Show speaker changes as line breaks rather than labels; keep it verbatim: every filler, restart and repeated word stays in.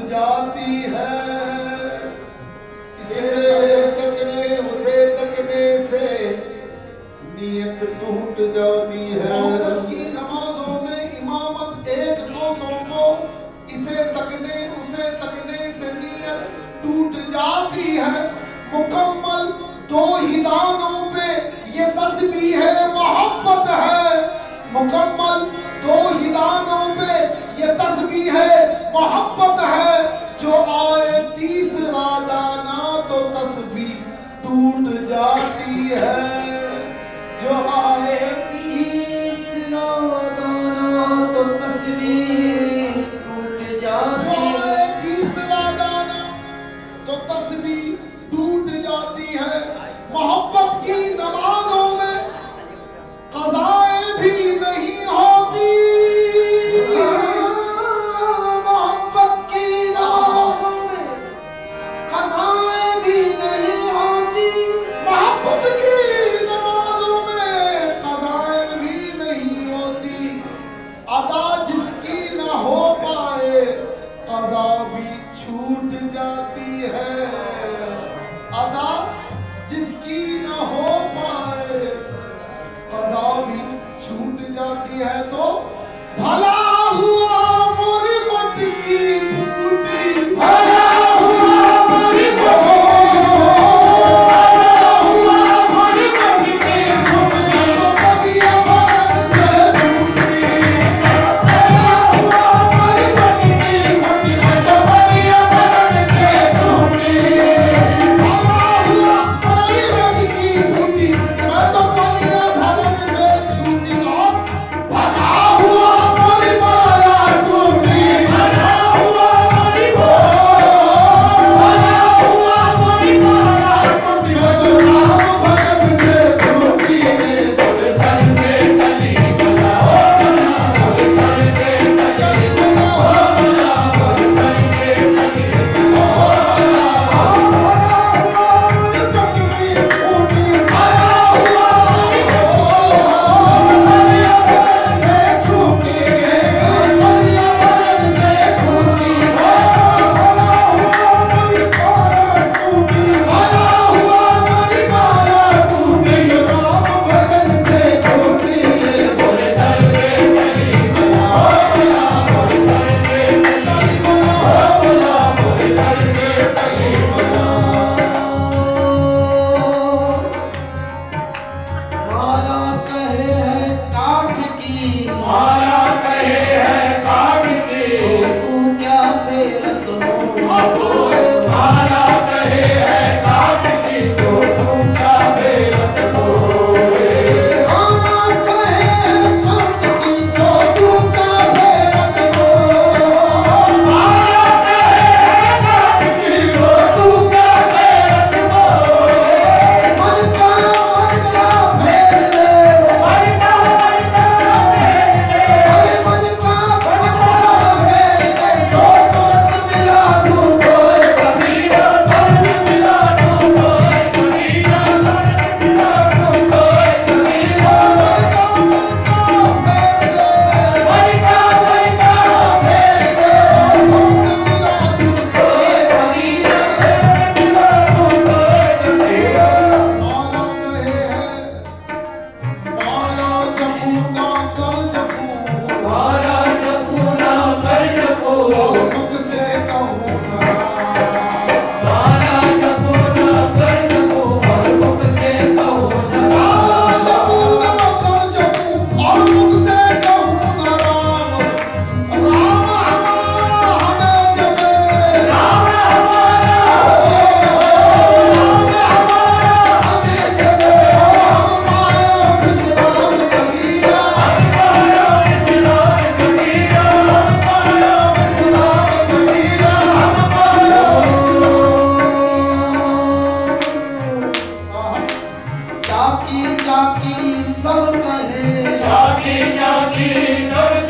जाती है। इसे तकने उसे तकने से नीयत टूट जाती है। मोहब्बत की नमाजों में इमामत एक रोज़ों को इसे तकने उसे तकने से नीयत टूट जाती है। मुकम्मल दो ही दानों पे ये तस्बीह है मोहब्बत है। मुकम्मल दो ही दानों पे ये तस्बीह है मोहब्बत है। जो आए तीसरा दाना तो तस्बीह टूट जाती है। जो आए तीसरा दाना तो तस्बीह टूट जाती है। जो आए तीसरा दाना तो तस्बीह टूट जाती है। मोहब्बत की नमाजों में क़ज़ाएं भी नहीं होती। मोहब्बत की नमाजों में क़ज़ाएं भी नहीं होती। मोहब्बत की नमाजों में क़ज़ाएं भी नहीं होती। अदा जिसकी न हो पाए क़ज़ा भी छूट जाती है। अदा जिसकी न हो पाए क़ज़ा भी छूट जाती है। तो भला हुआ मोरी मटकी फूटी। भला हुआ मोरी मटकी फूटी। तो कबिया भरम से छूटी। भला हुआ मोरी मटकी फूटी। तो कबिया भरम से छूटी। भला हुआ मोरी मटकी फूटी। मैं तो कबिया भरम से छूटी। और भला हुआ मोरी माला टूटी। भला हुआ मोरी भला हुआ मोरी माला टूटी। मैं तो राम भजन से छूटी। बोले सर से टली बना हो बना। बोले सर से टली बना हो बना। बोले सर से टली बना हो बना। भला हुआ मोरी मटकी फूटी। भला हुआ मोरी कबिया भरम से छूटी। कबिया भरम से छूटी। भला हुआ मोरी माला टूटी। भला हुआ मोरी माला टूटी। राम भजन से छूटी। बोले सर से टली बना हो बना। बोले सर से टली बना हो बना। बोले सर से टली बना। माला कहे है काठ की। माला कहे है काठ की। तू क्या फेरत हो। माला कहे है काठ की। सो तू क्या फेरत हो। माला कहे है काठ की। सो तू क्या फेरत हो। माला कहे है काठ की। सो तू क्या फेरत हो। मन का मन का फेर ले। मन का मन का फेर ले। अरे मन का मन का फेर ले। सो तुरंत मिला दूं कोई कबीरा। तुरंत मिला दूं कोई कबीरा। तुरंत मिला दूं कोई कबीरा। मन का मन का फेर ले। मन का मन का फेर ले। सो तुरंत मिला दूं कोई कबीरा। तुरंत मिला दूं कोई कबीरा। माला कहे है माला जपू ना कर जपू। माला जपू ना कर जपू। मुख से कहूँ ना। माला जपू ना कर जपू। और मुख से कहूँ ना। माला जपू ना कर जपू। और मुख से कहूँ ना राम। राम हमारा हमें जपे। राम हमारा राम हमारा हमें जपे। हम पाए इस्लाम कबीरा। हम पाए इस्लाम कबीरा। हम पाए इस्लाम कबीरा। हम पाए चाकी चाकी सब कहे। चाकी चाकी सब